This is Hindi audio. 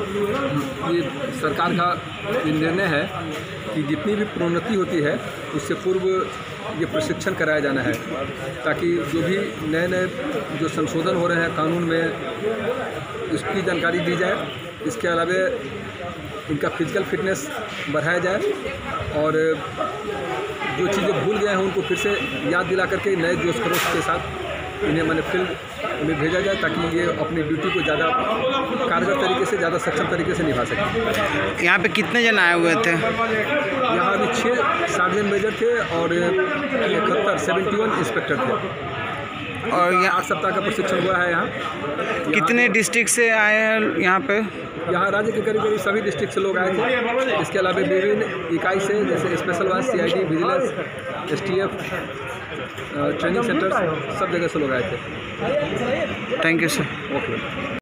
ये सरकार का निर्णय है कि जितनी भी प्रोन्नति होती है उससे पूर्व ये प्रशिक्षण कराया जाना है, ताकि जो भी नए नए जो संशोधन हो रहे हैं कानून में उसकी जानकारी दी जाए। इसके अलावा इनका फिजिकल फिटनेस बढ़ाया जाए और जो चीज़ें भूल गए हैं उनको फिर से याद दिला करके नए जोश खरोश के साथ इन्हें मैंने फील्ड में भेजा जाए, ताकि ये अपनी ड्यूटी को ज़्यादा कारगर तरीके से, ज़्यादा सक्षम तरीके से निभा सकें। यहाँ पे कितने जन आए हुए थे? यहाँ अभी 6 सार्जेंट मेजर थे और 71 इंस्पेक्टर थे और यहाँ 8 सप्ताह का प्रशिक्षण हुआ है। यहाँ कितने डिस्ट्रिक्ट से आए हैं यहाँ पे? यहाँ राज्य के करीब करीब सभी डिस्ट्रिक्ट से लोग आए थे। इसके अलावा विभिन्न इकाई से, जैसे special watch, CID, vigilance, STF, training centre, सब जगह से लोग आए थे। Thank you sir. ओके।